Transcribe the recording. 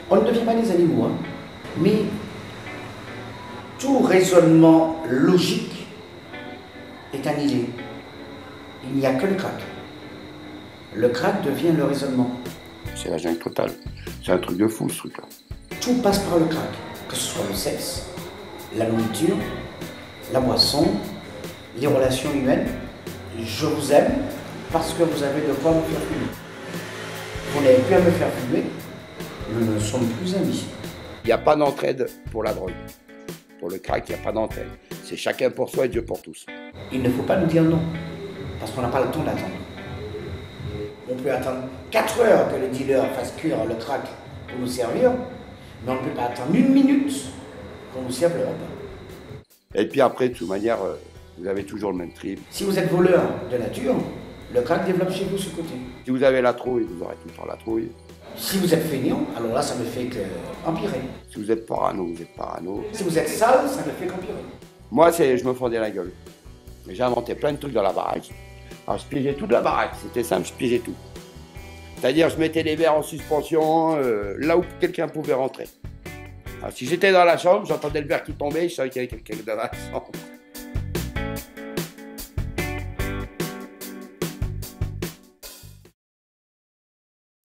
On ne devient pas des animaux, hein, mais tout raisonnement logique est annihilé. Il n'y a que le crack. Le crack devient le raisonnement. C'est la jungle totale. C'est un truc de fou, ce truc-là. Tout passe par le crack, que ce soit le sexe, la nourriture, la boisson, les relations humaines. Je vous aime parce que vous avez de quoi me faire fumer. Vous n'avez plus à me faire fumer, nous ne sommes plus amis. Il n'y a pas d'entraide pour la drogue. Pour le crack, il n'y a pas d'entraide. C'est chacun pour soi et Dieu pour tous. Il ne faut pas nous dire non, parce qu'on n'a pas le temps d'attendre. On peut attendre 4 heures que le dealer fasse cuire le crack pour nous servir, mais on ne peut pas attendre 1 minute qu'on nous serve le repas. Et puis après, de toute manière, vous avez toujours le même trip. Si vous êtes voleur de nature, le crack développe chez vous ce côté. Si vous avez la trouille, vous aurez tout le temps la trouille. Si vous êtes feignant, alors là, ça ne fait qu'empirer. Si vous êtes parano, vous êtes parano. Si vous êtes sale, ça ne fait qu'empirer. Moi, je me fendais la gueule. J'ai inventé plein de trucs dans la baraque. Alors, je piégeais toute la baraque. C'était simple, je piégeais tout. C'est-à-dire, je mettais les verres en suspension là où quelqu'un pouvait rentrer. Alors, si j'étais dans la chambre, j'entendais le verre qui tombait, je savais qu'il y avait quelqu'un dans la chambre.